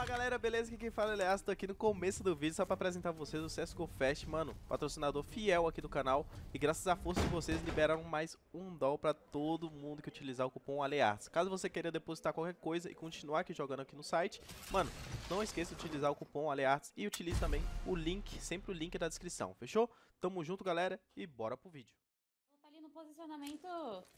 Fala galera, beleza? Aqui quem fala é o Elias, tô aqui no começo do vídeo só pra apresentar pra vocês o CSGO Fest, mano, patrocinador fiel aqui do canal. E graças à força de vocês liberaram mais $1 pra todo mundo que utilizar o cupom ALEARTS. Caso você queira depositar qualquer coisa e continuar aqui jogando aqui no site, mano, não esqueça de utilizar o cupom ALEARTS e utilize também o link, sempre o link da descrição, fechou? Tamo junto galera e bora pro vídeo. Tá ali no posicionamento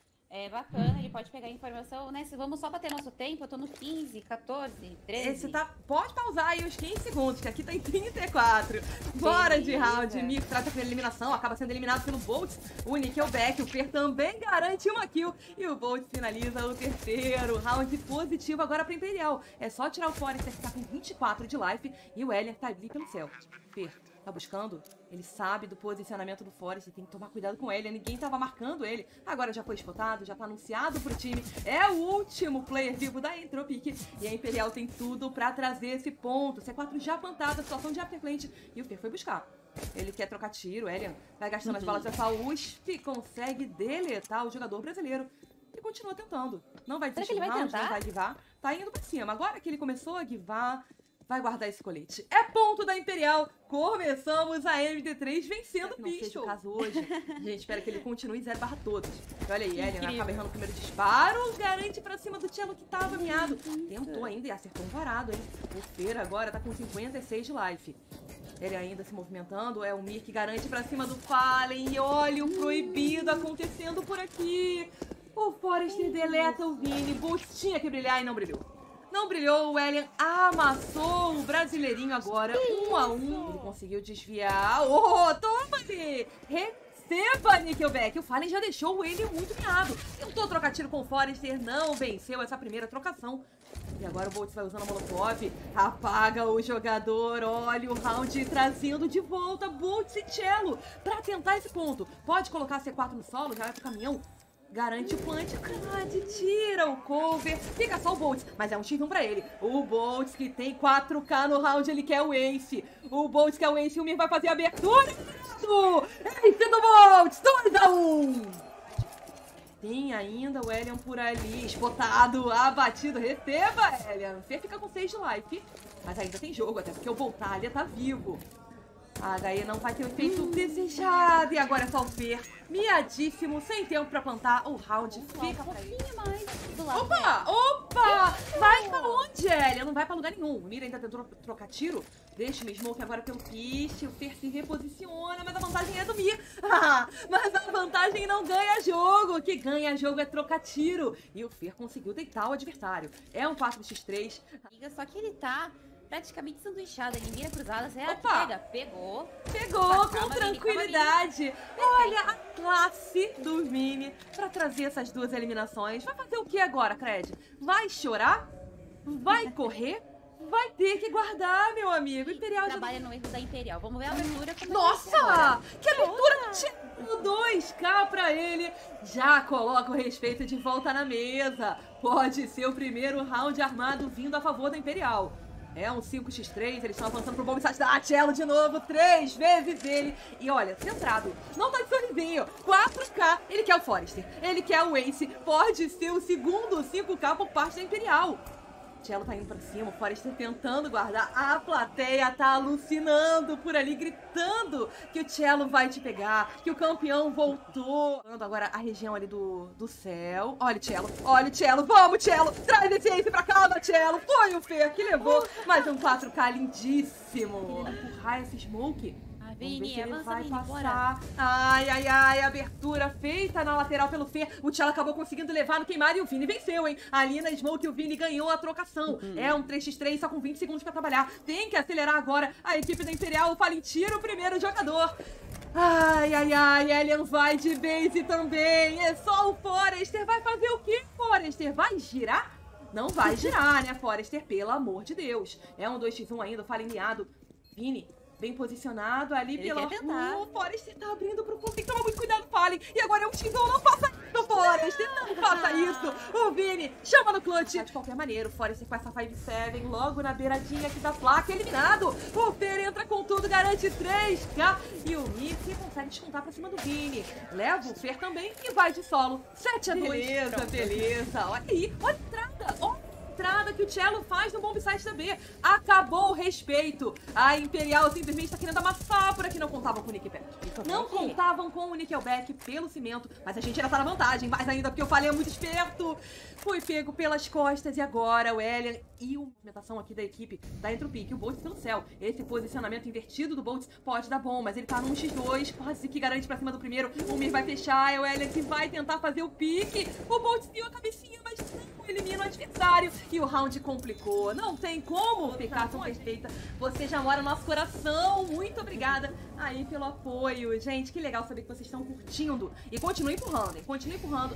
bacana, ele pode pegar a informação, né? Vamos só bater nosso tempo, eu tô no 15, 14, 13. Esse tá, pode pausar aí os 15 segundos, que aqui tá em 34. Bora de round. Mico trata pela eliminação, acaba sendo eliminado pelo Boltz. O Nickelback, o Fer também garante uma kill. E o Boltz finaliza o terceiro. Round positivo agora pra Imperial. É só tirar o Forrester que tá com 24 de life. E o Elian tá ali pelo céu. Fer tá buscando, ele sabe do posicionamento do Forrester, tem que tomar cuidado com ele, ninguém tava marcando ele, agora já foi spotado, já tá anunciado pro time, é o último player vivo da Entropic, e a Imperial tem tudo pra trazer esse ponto, C4 já plantada, situação de afterplant, e o Fer foi buscar. Ele quer trocar tiro, o Elian vai gastando as balas dessa USP, consegue deletar o jogador brasileiro. E continua tentando, não vai desistir do round, não vai guivar, tá indo pra cima, agora que ele começou a guivar, vai guardar esse colete. É ponto da Imperial. Começamos a MD3 vencendo o bicho. No caso hoje, a gente espera que ele continue 0/todos. Olha aí, Elian acaba errando o primeiro disparo. Garante pra cima do Cello que tava miado. Tentou ainda e acertou um varado, hein? O Fer agora tá com 56 de life. Ele ainda se movimentando. É o Mir que garante pra cima do Fallen. E olha o proibido acontecendo por aqui. O Forrester deleta o Vini. Boltz tinha que brilhar e não brilhou. Não brilhou, o Elian amassou o brasileirinho agora, 1 a 1. Ele conseguiu desviar. Oh, toma ali! Receba, Nickelback! O Fallen já deixou o Elian muito miado. Tentou trocar tiro com o Forrester, não venceu essa primeira trocação. E agora o Boltz vai usando a Molotov, apaga o jogador, olha o round trazendo de volta Boltz e Cello pra tentar esse ponto. Pode colocar a C4 no solo, já vai pro caminhão. Garante o punch, tira o cover, fica só o Boltz, mas é um X1 pra ele. O Boltz que tem 4K no round, ele quer o ace. O Boltz quer o ace, o Mir vai fazer a abertura. Ace do Boltz, 2 a 1. Tem ainda o Elian por ali, spotado, abatido, receba, Elian. Fer fica com 6 de life, mas ainda tem jogo, até porque o Voltalia tá vivo. A HE não vai ter o efeito desejado. E agora é só o Fer, miadíssimo, sem tempo pra plantar. O round fica pra ele. Mais do lado Opa! Vai pra onde, Elian? Não vai pra lugar nenhum. O Mira ainda tentou trocar tiro. Deixa o Smoke agora pelo piste. O Fer se reposiciona, mas a vantagem é do Mir. Mas a vantagem não ganha jogo. O que ganha jogo é trocar tiro. E o Fer conseguiu deitar o adversário. É um 4x3. Só que ele tá praticamente sanduichado, ele mira cruzada, será que pega? Pegou com tranquilidade. Olha a classe do Vini pra trazer essas duas eliminações. Vai fazer o que agora, Cred? Vai chorar? Vai correr? Vai ter que guardar, meu amigo. Imperial trabalha no erro da Imperial. Vamos ver a abertura. Nossa! Que abertura! 2K pra ele. Já coloca o respeito de volta na mesa. Pode ser o primeiro round armado vindo a favor da Imperial. É um 5x3, eles estão avançando pro bom mensagem da Cello de novo, 3 vezes ele. E olha, centrado, não tá de sorrisinho, 4K, ele quer o Forrester, ele quer o Ace, pode ser o segundo 5K por parte da Imperial. Cello tá indo pra cima, o Forrester tentando guardar, a plateia tá alucinando por ali, gritando que o Cello vai te pegar, que o campeão voltou. Agora a região ali do céu, olha o Cello, vamos Cello, traz esse Ace pra calma Cello, foi o Fer que levou, mais um 4K lindíssimo. Empurrar esse Smoke. Vini, ele vai Vini, passar. bora. Ai, abertura feita na lateral pelo Fer. O Cello acabou conseguindo levar no queimado e o Vini venceu, hein? Ali na Smoke o Vini ganhou a trocação. É um 3x3 só com 20 segundos pra trabalhar. Tem que acelerar agora a equipe da Imperial. O Fallen tira o primeiro jogador. Ai, Elian vai de base também. É só o Forrester. Vai fazer o quê, Forrester? Vai girar? Não vai girar, né, Forrester? Pelo amor de Deus. É um 2x1 ainda, o Fallen miado. Vini bem posicionado ali pela rua. O Forrester tá abrindo pro fundo. Tem que tomar muito cuidado, Fallen. E agora é um X1. Não faça isso, Forrester. Não faça isso. O Vini chama no clutch. De qualquer maneira, o Forrester com essa 5-7 logo na beiradinha aqui da placa. Eliminado. O Fer entra com tudo, garante 3K. E o Mickey consegue descontar pra cima do Vini. Leva o Fer também e vai de solo. 7 a 2. Beleza. Olha aí. Olha a entrada. Olha entrada que o Cello faz no bombsite da B. Acabou o respeito. A Imperial simplesmente está querendo amassar por aqui. Não contavam com o Nickelback. Não contavam com o Nickelback pelo cimento. Mas a gente ainda tá na vantagem. Mais ainda porque o Fallen é muito esperto. Foi pego pelas costas e agora o Elian e a movimentação aqui da equipe da Entropic. O Boltz pelo céu. Esse posicionamento invertido do Boltz pode dar bom, mas ele tá num x2. Quase que garante pra cima do primeiro. O Mir vai fechar. É o Elian que vai tentar fazer o pique. O Boltz viu a cabecinha, mas não elimina o adversário. E o round complicou. Não tem como ficar tão perfeita. Você já mora no nosso coração. Muito obrigada aí pelo apoio. Gente, que legal saber que vocês estão curtindo. E continue empurrando, hein? Continue empurrando.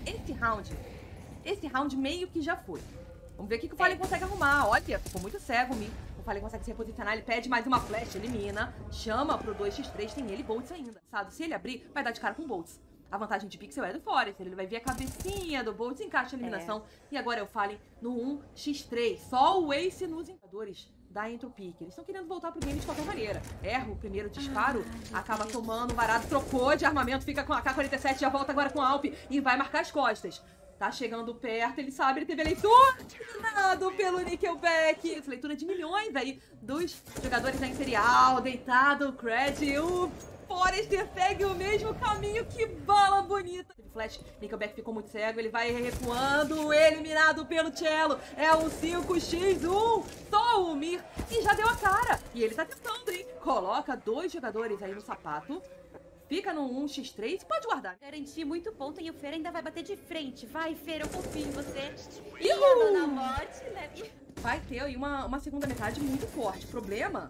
Esse round meio que já foi. Vamos ver o que o Fallen consegue arrumar. Olha, ficou muito cego, o Fallen consegue se reposicionar, ele pede mais uma flash, elimina, chama pro 2x3, tem ele Boltz ainda. Sabe, se ele abrir, vai dar de cara com o Boltz. A vantagem de pixel é do Forest, ele vai ver a cabecinha do Boltz, encaixa a eliminação. E agora é o Fallen no 1x3, só o Ace nos indicadores da Entropic. Eles estão querendo voltar pro game de qualquer maneira. Erra o primeiro disparo, acaba tomando um varado, trocou de armamento, fica com a AK-47, já volta agora com a Alp e vai marcar as costas. Tá chegando perto, ele sabe, ele teve a leitura terminado pelo Nickelback. Essa leitura de milhões aí dos jogadores da Imperial, deitado, o Cred, o Forester segue o mesmo caminho, que bala bonita. Flash, Nickelback ficou muito cego, ele vai recuando, eliminado pelo Cello. É um 5x1, só o Mir, e já deu a cara. E ele tá tentando, hein? Coloca 2 jogadores aí no sapato. Fica no 1x3, pode guardar. Garantir muito ponto e o Fer ainda vai bater de frente. Vai, Fer, eu confio em você. Uhul! Na morte, né? Vai ter aí uma segunda metade muito forte. O problema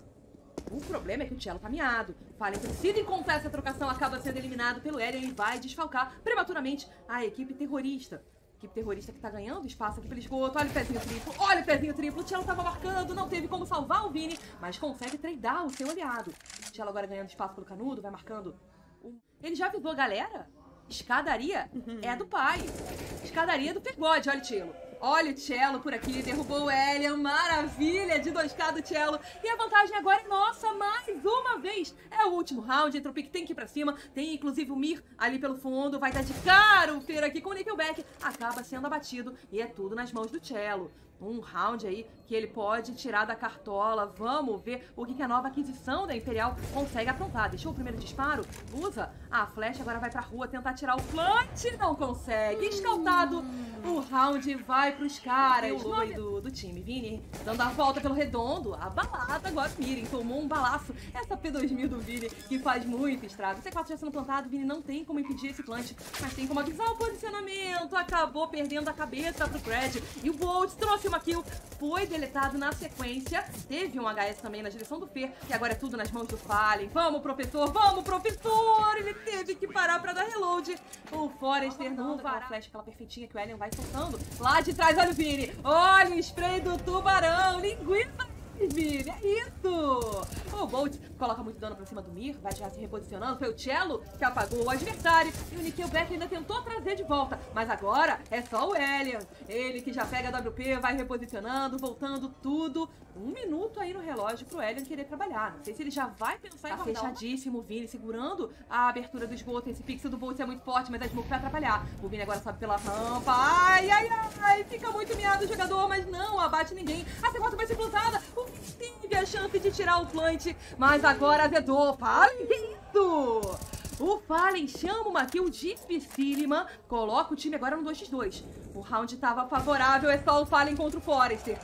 é que o Cello tá miado. Fallen precisa encontrar essa trocação, acaba sendo eliminado pelo Elian e vai desfalcar prematuramente a equipe terrorista. Equipe terrorista que tá ganhando espaço aqui pelo esgoto. Olha o pezinho triplo, olha o pezinho triplo. O Cello tava marcando, não teve como salvar o Vini, mas consegue tradear o seu aliado. O Cello agora ganhando espaço pelo canudo, vai marcando. Ele já avisou a galera? Escadaria é do pai. Escadaria do Pergode, olha o Cello. Olha o Cello por aqui, derrubou o Elian, maravilha de 2K do Cello. E a vantagem agora é nossa, mais uma vez. É o último round, a Entropic tem que ir pra cima. Tem inclusive o Mir ali pelo fundo, vai dar de cara o Fer aqui com o Nickelback. Acaba sendo abatido e é tudo nas mãos do Cello. Um round aí que ele pode tirar da cartola. Vamos ver o que a nova aquisição da Imperial consegue aprontar. Deixou o primeiro disparo, usa a flecha, agora vai pra rua tentar tirar o plant. Não consegue. Escaltado, o round vai pros caras. O logo aí do time. Vini dando a volta pelo redondo. Abalado agora. Miren tomou um balaço. Essa P2000 do Vini que faz muito estrago. O C4 já sendo plantado. Vini não tem como impedir esse plant, mas tem como avisar o posicionamento. Acabou perdendo a cabeça pro Cred. E o Boltz trouxe uma kill. Foi deletado na sequência. Teve um HS também na direção do Fer. E agora é tudo nas mãos do Fallen. Vamos, professor! Vamos, professor! Ele teve que parar pra dar reload. O Forester não vai. A flecha, aquela perfeitinha que o Elian vai soltando. Lá de trás, olha o Vini. Olha o spray do tubarão. Linguiça, Vini. É isso. O Boltz coloca muito dano pra cima do Mir. Vai já se reposicionando. Foi o Cello que apagou o adversário. E o Nickelback ainda tentou trazer de volta. Mas agora é só o Elian. Ele que já pega a WP, vai reposicionando, voltando tudo. 1 minuto aí no relógio pro Elian querer trabalhar. Não sei se ele já vai pensar em guardar. Fechadíssimo o Vini segurando a abertura do esgoto. Esse pixel do Boltz é muito forte, mas a Smoke vai atrapalhar. O Vini agora sobe pela rampa. Ai, ai, ai. Fica muito miado o jogador, mas não abate ninguém. A C4 vai ser plantada. O Vini teve a chance de tirar o plant, mas agora azedou. Fallen, que isso? O Fallen chama uma kill dificílima, coloca o time agora no 2x2. O round estava favorável, é só o Fallen contra o Forester.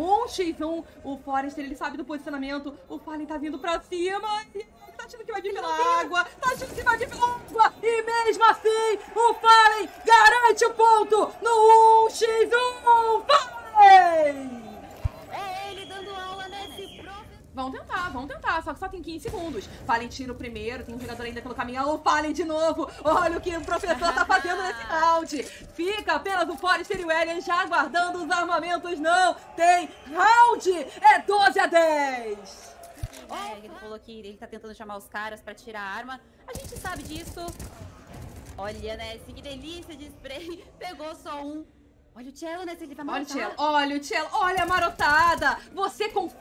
1x1, o Forester, ele sabe do posicionamento, o Fallen tá vindo pra cima e tá achando que vai vir pela água, tá achando que vai vir pela água, e mesmo assim, o Fallen garante o ponto no 1x1, Fallen! É ele dando aula nesse Vão tentar, só que só tem 15 segundos. Fallen tira o primeiro, tem um jogador ainda pelo caminho. O Fallen de novo. Olha o que o professor tá fazendo nesse round. Fica apenas o Forester e o Elian já aguardando os armamentos. Não tem round. É 12-10. Ele falou que ele tá tentando chamar os caras pra tirar a arma. A gente sabe disso. Olha, né? Que delícia de spray. Pegou só um. Olha o Cello, né? Ele vai matar. Olha o Cello, olha a marotada. Você confia no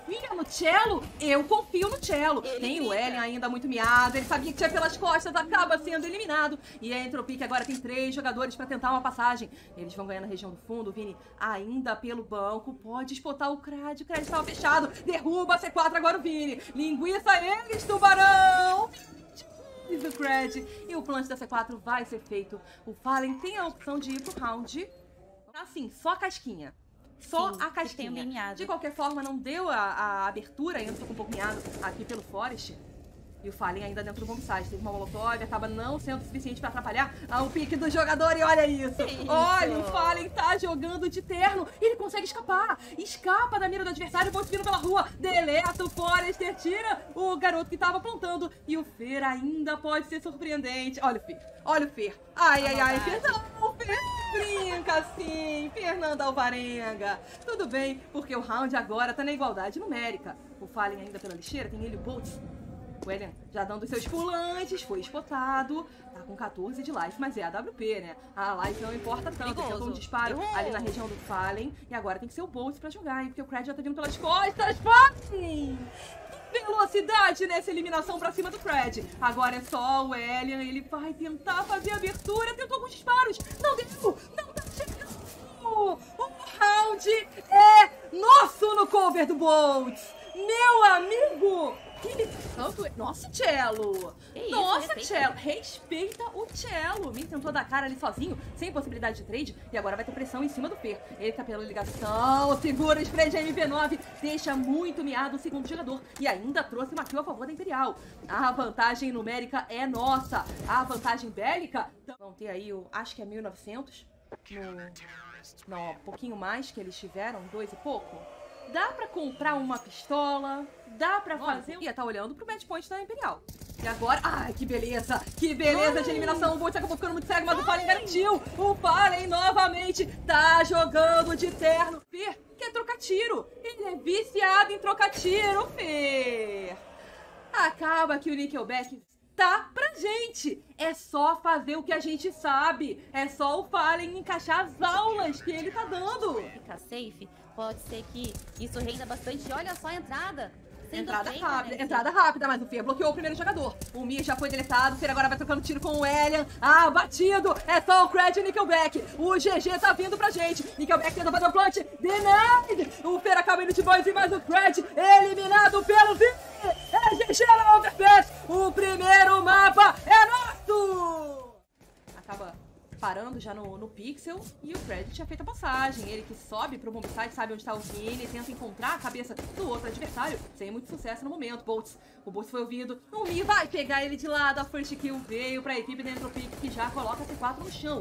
o Cello, eu confio no Cello. Ele Tem o fica. Ellen ainda muito miado, ele sabia que tinha pelas costas, acaba sendo eliminado. E a Entropy, que agora tem 3 jogadores pra tentar uma passagem. Eles vão ganhar na região do fundo, o Vini ainda pelo banco, pode espotar o Cred estava fechado, derruba a C4 agora o Vini. Linguiça eles, tubarão! Diz o Cred. E o plant da C4 vai ser feito. O Fallen tem a opção de ir pro round. Assim, só a casquinha. Só Sim, a que casquinha. tem bem miado. De qualquer forma, não deu a abertura, ainda tô com um pouco miado aqui pelo Forest. E o Fallen ainda dentro do bombsite. Teve uma molotov, acaba não sendo suficiente pra atrapalhar o pique do jogador. E olha isso. Olha, o Fallen tá jogando de terno. E ele consegue escapar. Escapa da mira do adversário, vão subindo pela rua. Deleta o Forester, tira o garoto que tava plantando. E o Fer ainda pode ser surpreendente. Olha o Fer. Olha o Fer. Ai, ai, ai. Fer não, Fer brinca assim. Fernanda Alvarenga. Tudo bem, porque o round agora tá na igualdade numérica. O Fallen ainda pela lixeira, tem ele e o Boltz. O Ellen já dando os seus pulantes, foi spotado, tá com 14 de life, mas é a AWP, né? A life não importa tanto, tentou um disparo ali na região do Fallen, e agora tem que ser o Bolt pra jogar, hein? Porque o Cred já tá vindo pelas costas, Fallen! Velocidade nessa eliminação pra cima do Cred. Agora é só o Ellen, ele vai tentar fazer a abertura, tentou alguns disparos, não deu, não tá chegando! O round é nosso no cover do Bolt! Meu amigo! Nossa, Cello! Nossa, Cello! Respeita o Cello! Me tentou dar cara ali sozinho, sem possibilidade de trade, e agora vai ter pressão em cima do Fer. Ele tá pela ligação, segura o spray de MP9, deixa muito miado o segundo jogador, e ainda trouxe uma kill a favor da Imperial. A vantagem numérica é nossa, a vantagem bélica... Vão ter aí, acho que é 1900, não, um pouquinho mais que eles tiveram, 2 e pouco. Dá pra comprar uma pistola, dá pra fazer... Ia tá olhando pro match point da Imperial. E agora... Ai, que beleza de eliminação. O Bolt acabou ficando muito cego, mas o Fallen garantiu. O Fallen novamente tá jogando de terno. Fer quer trocar tiro. Ele é viciado em trocar tiro, Fer. Acaba que o Nickelback tá pra gente. É só fazer o que a gente sabe. É só o Fallen encaixar as aulas que ele tá dando. Fica safe. Pode ser que isso renda bastante. Olha só a entrada. Entrada rápida, mas o Fer bloqueou o primeiro jogador. O Mir já foi deletado, o Fer agora vai trocando tiro com o Elian. Ah, batido! É só o Cred e o Nickelback. O GG tá vindo pra gente. Nickelback tenta fazer o plant. Denied! O Fer acaba indo de boys e mais o Cred eliminado pelo Vini. É GG na Overpass. O primeiro mapa é nosso! Acaba parando já no Pixel, e o Cred tinha feito a passagem. Ele que sobe pro bombsite, sabe onde tá o Vini, tenta encontrar a cabeça do outro adversário, sem muito sucesso no momento. O Boltz foi ouvido, o Mi vai pegar ele de lado, a first kill veio pra equipe da Entropy, que já coloca a C4 no chão.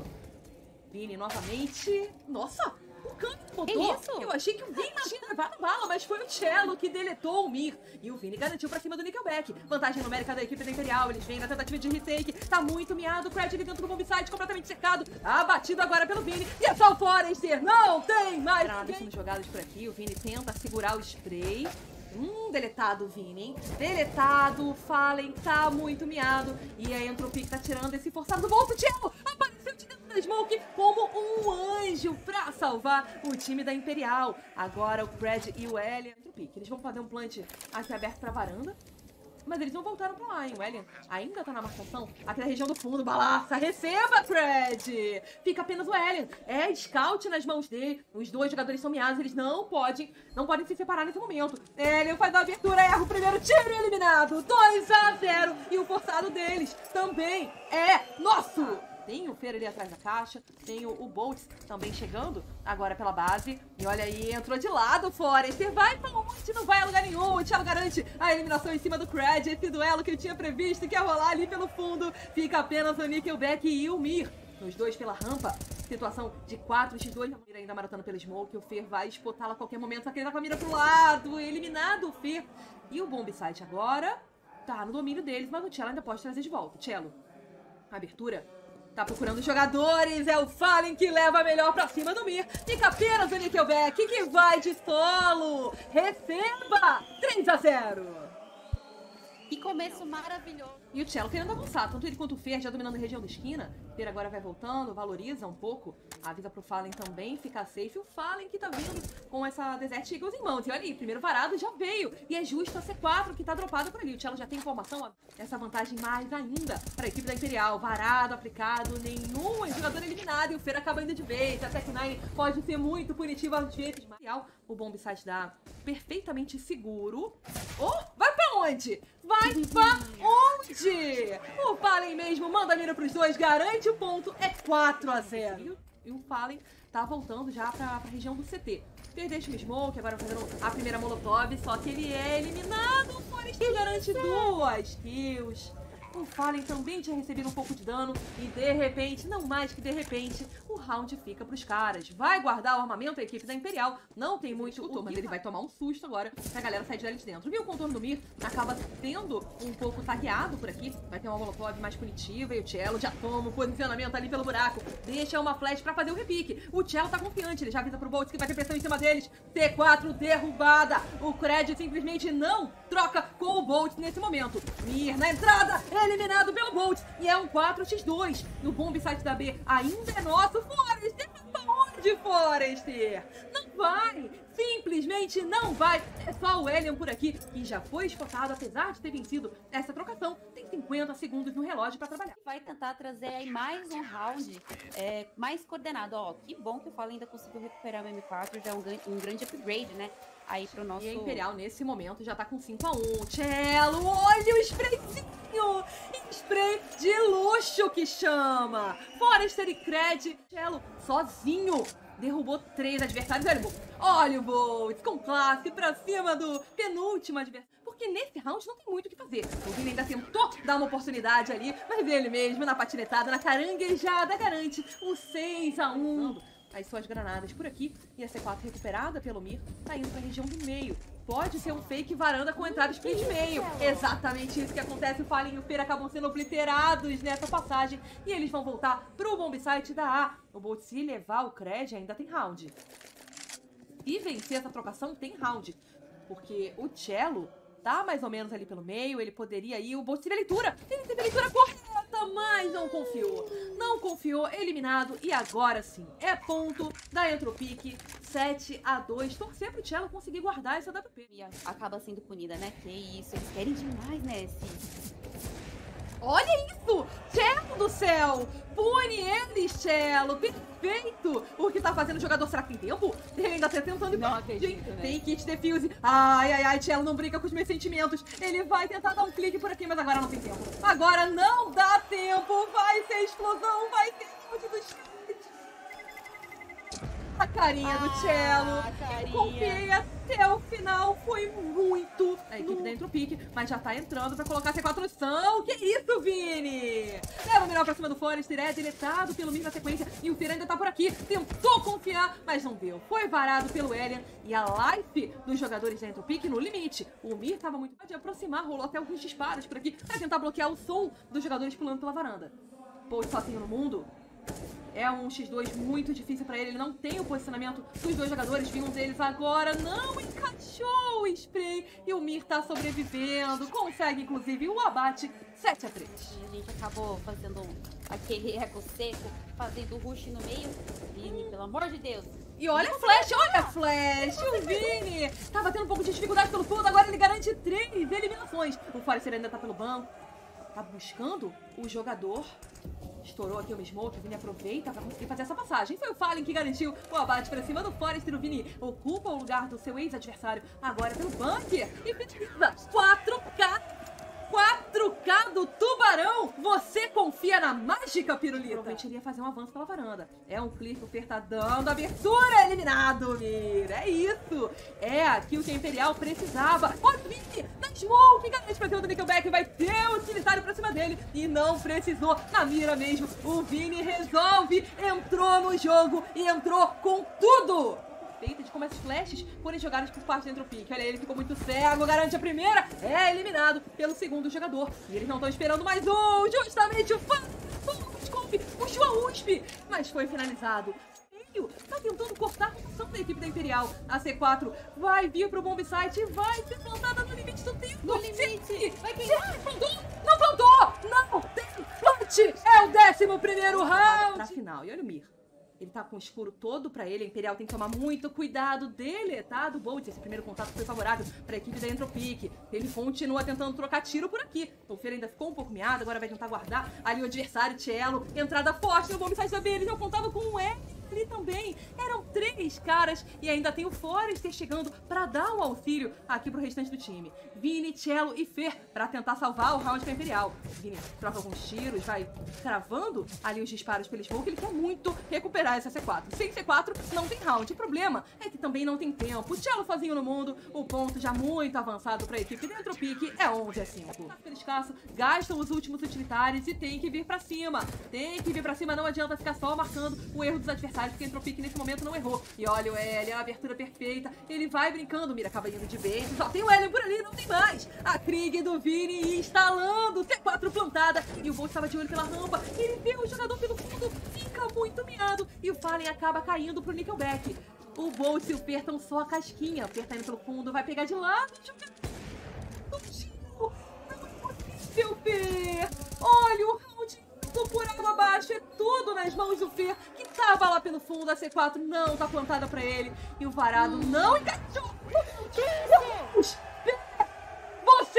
Vini novamente, nossa! O câmbio botou. Eu achei que o Vini tinha levado bala, mas foi o Cello que deletou o Mir. E o Vini garantiu pra cima do Nickelback. Vantagem numérica da equipe da Imperial. Eles vêm na tentativa de retake. Tá muito miado. O Cred ali dentro do bombsite, completamente cercado. Abatido agora pelo Vini. E é só o Forester. Não tem mais ninguém sendo jogados por aqui. O Vini tenta segurar o spray. Deletado o Vini, hein? Deletado, o Fallen tá muito miado. E a Entropy tá tirando esse forçado do bolso. Cello apareceu de dentro da smoke como um anjo pra salvar o time da Imperial. Agora o Cred e o Elian. Entropy, eles vão fazer um plant aqui aberto pra varanda. Mas eles não voltaram pra lá, hein? O Elian ainda tá na marcação aqui na região do fundo. Balaça, receba, Cred! Fica apenas o Elian. É scout nas mãos dele. Os dois jogadores são miados, eles não podem se separar nesse momento. Elian faz a abertura, erra o primeiro tiro e eliminado. 2-0. E o forçado deles também é nosso! Tem o Fer ali atrás da caixa, tem o Boltz também chegando agora pela base. E olha aí, entrou de lado o Forester. Vai pra onde? Não vai a lugar nenhum. O Cello garante a eliminação em cima do Cred. Esse duelo que ele tinha previsto, que ia rolar ali pelo fundo. Fica apenas o Nickelback e o Mir. Os dois pela rampa. Situação de 4x2. A mira ainda maratando pelo smoke. O Fer vai espotá-la a qualquer momento. Só que ele tá com a mira pro lado. Eliminado o Fer. E o bombsite agora tá no domínio deles, mas o Cello ainda pode trazer de volta. Cello, abertura. Tá procurando jogadores, é o Fallen que leva a melhor pra cima do Mir. Fica apenas o Nickelback que vai de solo. Receba! 3-0. Que começo maravilhoso. E o Cello querendo avançar, tanto ele quanto o Fer já dominando a região da esquina. O Fer agora vai voltando, valoriza um pouco, avisa pro Fallen também ficar safe. E o Fallen que tá vindo com essa Desert Eagles em mãos. E olha aí, primeiro varado já veio. E é justo a C4 que tá dropada por ali. O Cello já tem informação, essa vantagem mais ainda para a equipe da Imperial. Varado, aplicado, nenhum jogador eliminado. E o Fer acaba indo de vez. A Tech9 pode ser muito punitiva às vezes. O bomb site dá perfeitamente seguro. Oh, vai pra onde? Vai pra onde? O Fallen mesmo manda a mira pros dois, garante o ponto, é 4-0. E o Fallen tá voltando já pra região do CT. Perdeu o Smoke, agora fazendo a primeira Molotov, só que ele é eliminado. O Forrester garante 2 kills. O Fallen também tinha recebido um pouco de dano e de repente, não mais que de repente, o round fica pros caras. Vai guardar o armamento a equipe da Imperial, não tem muito o mas ele vai tomar um susto agora que a galera sai de ali de dentro. Viu o contorno do Mir? Acaba sendo um pouco tagueado por aqui, vai ter uma Molotov mais punitiva e o Cello já toma o posicionamento ali pelo buraco, deixa uma flash pra fazer o repique. O Cello tá confiante, ele já avisa pro Bolt que vai ter pressão em cima deles. T4 derrubada, o Cred simplesmente não troca com o Bolt nesse momento. Mir na entrada, eliminado pelo Bolt, e é um 4x2. No bomb site da B ainda é nosso. Forrester, pra onde, Forrester? Não vai, simplesmente não vai. É só o Elian por aqui, que já foi spotado, apesar de ter vencido essa trocação. Tem 50 segundos no relógio pra trabalhar. Vai tentar trazer aí mais um round mais coordenado. Ó, que bom que o Fallen ainda conseguiu recuperar o M4, já é um grande upgrade, né? Aí pro nosso... E a Imperial, nesse momento, já tá com 5-1. Cello, olha o sprayzinho! Spray de luxo que chama! Forrester e Cred. Cello, sozinho, derrubou 3 adversários. Olha o Bolt, com classe, pra cima do penúltimo adversário. Porque nesse round não tem muito o que fazer. O Vini ainda tentou dar uma oportunidade ali, mas ele mesmo, na patinetada, na caranguejada, garante o 6-1. As suas granadas por aqui e a C4 recuperada pelo Mir tá indo pra região do meio. Pode ser um fake varanda com entrada split meio. Exatamente isso que acontece. O Fallen e o Fer acabam sendo obliterados nessa passagem e eles vão voltar pro bomb site da A. O Bolt, se levar o Cred, ainda tem round. E vencer essa trocação tem round. Porque o Cello tá mais ou menos ali pelo meio, ele poderia ir, o Bolt teve a leitura. Ele teve a leitura correta, mas não confiou. Não confiou, eliminado, e agora sim, é ponto da Entropic, 7-2. Torcer pro Cello conseguir guardar essa WP. E acaba sendo punida, né? Que isso, eles querem demais, né? Olha isso! Cello do céu! Pune eles, Cello! Perfeito! O que tá fazendo o jogador? Será que tem tempo? Ele ainda tá tentando... Não acredito, né? Tem kit defuse. Ai, Cello, não brinca com os meus sentimentos. Ele vai tentar dar um clique por aqui, mas agora não tem tempo. Agora não dá tempo! Vai ser explosão! Vai ser explosão dos... A carinha do Cello, confiei até o final, foi muito a equipe da Entropic, mas já tá entrando pra colocar C4 no chão. Que isso, Vini? Leva o melhor pra cima do Forrester, é deletado pelo Mir na sequência, e o Fer ainda tá por aqui, tentou confiar, mas não deu. Foi varado pelo Elian, e a life dos jogadores da Entropic no limite. O Mir tava muito de aproximar, rolou até alguns disparos por aqui, pra tentar bloquear o som dos jogadores pulando pela varanda. Pois sozinho no mundo... É um x2 muito difícil pra ele, ele não tem o posicionamento dos dois jogadores, vi um deles agora, não encaixou o spray e o Mir tá sobrevivendo, consegue inclusive o abate 7-3. A gente acabou fazendo aquele eco seco, fazendo rush no meio, Vini, pelo amor de Deus. E olha a flash, o Vini tava tendo um pouco de dificuldade pelo fundo, agora ele garante 3 eliminações. O Forrester ainda tá pelo banco, tá buscando o jogador. Estourou aqui o Smoke, o Vini aproveita pra conseguir fazer essa passagem. Foi o Fallen que garantiu o abate pra cima do Forrester. O Vini ocupa o lugar do seu ex-adversário agora pelo bunker. E precisa 4K do Tubarão. Você confia na mágica, Pirulita? Provavelmente iria fazer um avanço pela varanda. É um clique, o Fer tá dando abertura, eliminado, Mir. É isso. É aquilo que a Imperial precisava. Olha o Vini na Smoke, garante pra cima do Nickelback. Vai ter o utilitário pra cima dele. E não precisou, na mira mesmo. O Vini resolve, entrou no jogo e entrou com tudo. De como as flashes forem jogadas por parte da Entropic. Olha, ele ficou muito cego, garante a primeira, é eliminado pelo segundo jogador. E eles não estão esperando mais um, justamente o puxou a USP, mas foi finalizado. Tá tentando cortar a função da equipe da Imperial. A C4 vai vir pro bomb site e vai ser plantada no limite do tempo. No limite. Vai queimar. Plantou? Não plantou! Não! Plante! É o 11º round! Pra final. E olha o Mir. Ele tá com o escuro todo pra ele. A Imperial tem que tomar muito cuidado dele, tá? Do Bolt. Esse primeiro contato foi favorável pra equipe da Entropic. Ele continua tentando trocar tiro por aqui. O Fer ainda ficou um pouco miado. Agora vai tentar guardar ali o adversário, Cello. Entrada forte no bombsite da B. Ele já contava com um E. Ali também eram 3 caras e ainda tem o Forrester chegando pra dar um auxílio aqui pro restante do time. Vini, Cello e Fer pra tentar salvar o round pra Imperial. Vini troca alguns tiros, vai cravando ali os disparos pelo Smoke. Ele quer muito recuperar essa C4. Sem C4 não tem round. O problema é que também não tem tempo. O Cello sozinho no mundo, o ponto já muito avançado pra equipe da Entropic é 11-5. Pelo escasso, gastam os últimos utilitários e tem que vir pra cima. Tem que vir pra cima, não adianta ficar só marcando o erro dos adversários, porque a Entropic nesse momento não errou. E olha o Elian, a abertura perfeita. Ele vai brincando, mira, acaba indo de base. Só tem o Elian por ali, não tem mais. A Krieg do Vini instalando, C4 plantada. E o Bolt estava de olho pela rampa. Ele vê o jogador pelo fundo, fica muito miado. E o Fallen acaba caindo pro Nickelback. O Bolt e o Fer estão só a casquinha. O Fer tá indo pelo fundo, vai pegar de lado. Não é possível, Fer. Olha o round por água abaixo, é tudo nas mãos do Fer, que tava lá pelo fundo. A C4 não tá plantada pra ele. E o varado não encaixou. Deus! Você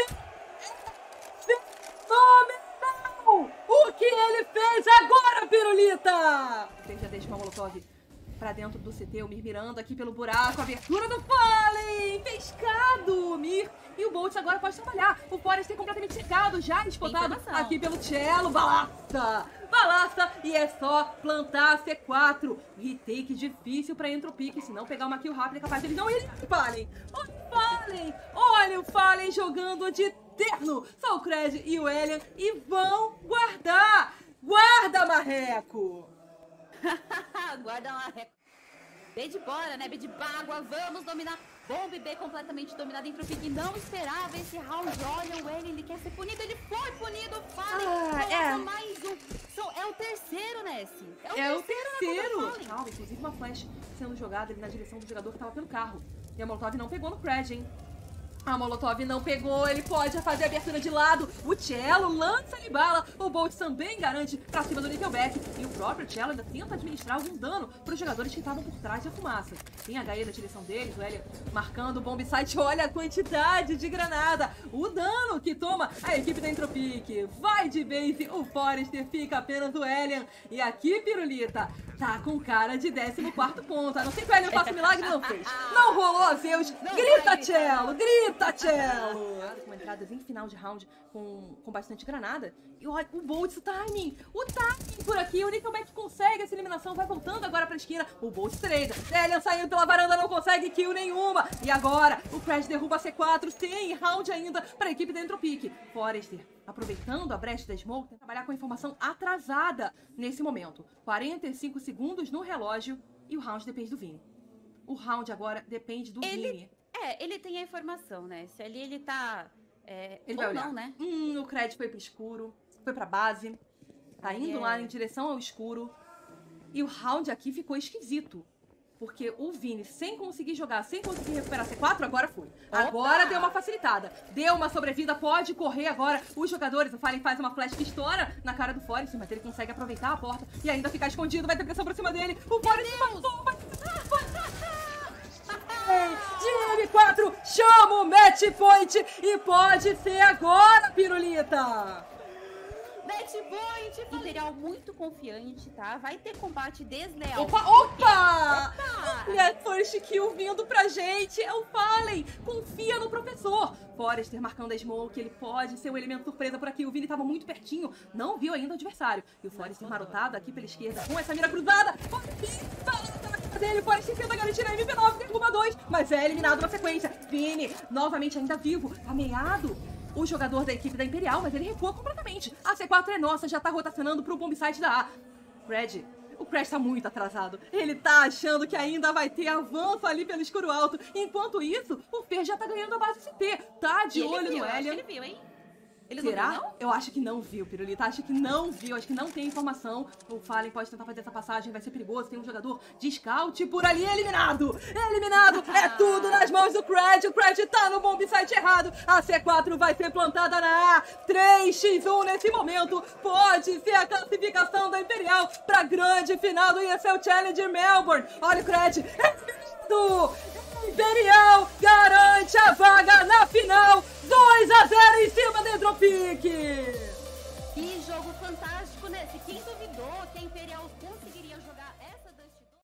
é fenomenal! O que ele fez agora, Pirulita? Ele já deixa uma Molotov pra dentro do CT, o Mir mirando aqui pelo buraco, abertura do Fallen, pescado, o Mir. E o Bolt agora pode trabalhar. O Forrester completamente cercado, já espotado aqui pelo Cello. Balasta! Balasta! E é só plantar a C4. Retake difícil pra Entropic. Se não pegar uma kill rápida, é capaz de ele não ir. Fallen! Olha o Fallen! Olha o Fallen jogando de terno. Só o Cred e o Elian. E vão guardar! Guarda, marreco! Guarda lá. B de bora, né? B de água. Vamos dominar. Bomb B completamente dominado. Entropic não esperava esse round. Olha o Elian, ele quer ser punido. Ele foi punido. Fallen. Mais um. É o terceiro, Nessie. É o terceiro. Inclusive uma flash sendo jogada ali na direção do jogador que tava pelo carro. E a Molotov não pegou no Cred, hein? A Molotov não pegou, ele pode fazer a abertura de lado. O Cello lança ali bala. O Bolt também garante pra cima do Nickelback. E o próprio Cello ainda tenta administrar algum dano pros jogadores que estavam por trás da fumaça. Tem HE na direção deles, o Elian marcando o bombsite. Olha a quantidade de granada. O dano que toma a equipe da Entropic. Vai de base, o Forrester fica apenas o Elian. E aqui, Pirulita, tá com cara de 14º ponto. A não ser que o Elian faça um milagre, não fez. Não rolou, Zeus. Grita, Cello, grita! Cello! Com entradas em final de round com bastante granada. E olha, o Bolt, o timing por aqui. O Nickelback consegue essa eliminação, vai voltando agora pra esquina. O Bolt trade. Elian saindo pela varanda, não consegue kill nenhuma. E agora, o Crash derruba a C4. Tem round ainda pra equipe da Entropic. Forrester, aproveitando a brecha da Smoke, tem que trabalhar com a informação atrasada nesse momento. 45 segundos no relógio e o round depende do Vini. O round agora depende do Vini. Ele tem a informação, né? Se ali ele tá... ele vai olhar. Não, né? O Cred foi pro escuro, foi pra base. Tá indo lá em direção ao escuro. E o round aqui ficou esquisito. Porque o Vini, sem conseguir jogar, sem conseguir recuperar C4, agora foi. Agora deu uma facilitada. Deu uma sobrevida, pode correr agora. Os jogadores, o Fallen faz uma flash que estoura na cara do Forrester, mas ele consegue aproveitar a porta e ainda ficar escondido. Vai ter pressão pra cima dele. O Forrester matou, vai... Time 4 chama o match point e pode ser agora, Pirulita! Match point! Imperial muito confiante, tá? Vai ter combate desleal. Opa! Olha, first kill vindo pra gente. É o Fallen. Confia no professor. Forrester marcando a Smoke. Ele pode ser um elemento surpresa por aqui. O Vini tava muito pertinho. Não viu ainda o adversário. E o Forrester marotado aqui pela esquerda com essa mira cruzada. Dele, Forrester tenta garantir a MP9, derruba 2, mas é eliminado na sequência. Vini, novamente ainda vivo, ameaçado. O jogador da equipe da Imperial, mas ele recua completamente. A C4 é nossa, já tá rotacionando pro bombsite da A. O Crash tá muito atrasado. Ele tá achando que ainda vai ter avanço ali pelo escuro alto. Enquanto isso, o Fer já tá ganhando a base CT. Tá de olho no Elian. Ele viu, hein? Ele Será? não viu, não? Eu acho que não viu, Pirulita. Acho que não viu. Acho que não tem informação. O Fallen pode tentar fazer essa passagem. Vai ser perigoso. Tem um jogador de scout por ali. Eliminado! Eliminado! É tudo nas mãos do Cred. O Cred tá no bomb site errado. A C4 vai ser plantada na A. 3x1 nesse momento. Pode ser a classificação da Imperial pra grande final do ESL Challenger Melbourne. Olha o Cred. Eliminado! Imperial garante a vaga na final. 2-0 em cima da Hydropic. Que jogo fantástico nesse. Quem duvidou que a Imperial conseguiria jogar